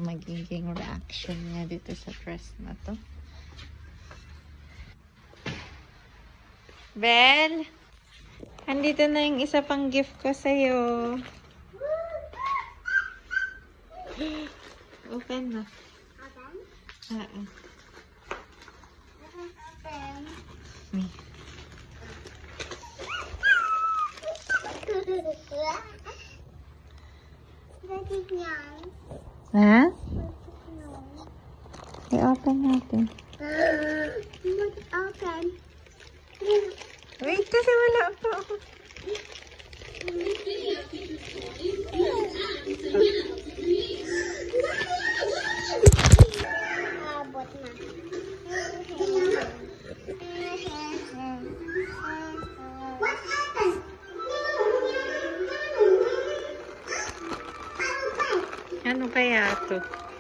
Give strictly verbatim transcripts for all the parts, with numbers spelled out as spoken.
magiging reaction niya dito sa dress na to. Belle, andito na yung isa pang gift ko sa'yo. Open na. Open? Oo. Open. Me. Bakit yan? Ha? Bakit yan? I-open natin. Bakit open? Wait, kasi wala pa ako. Abot na. What happened? Ano kaya to?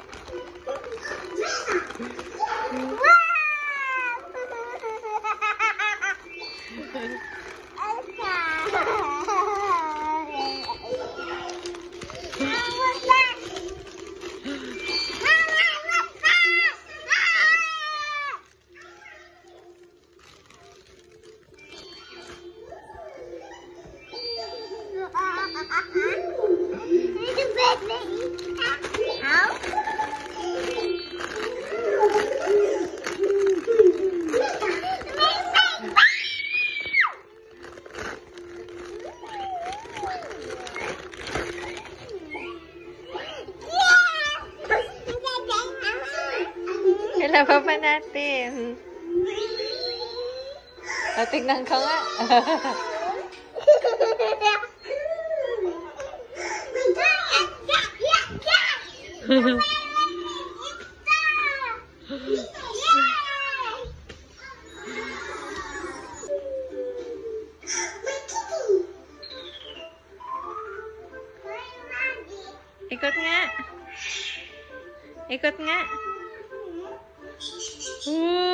Kailangan pa natin. O, tignan ka nga. Ikot nga. Ikot nga. Ooh.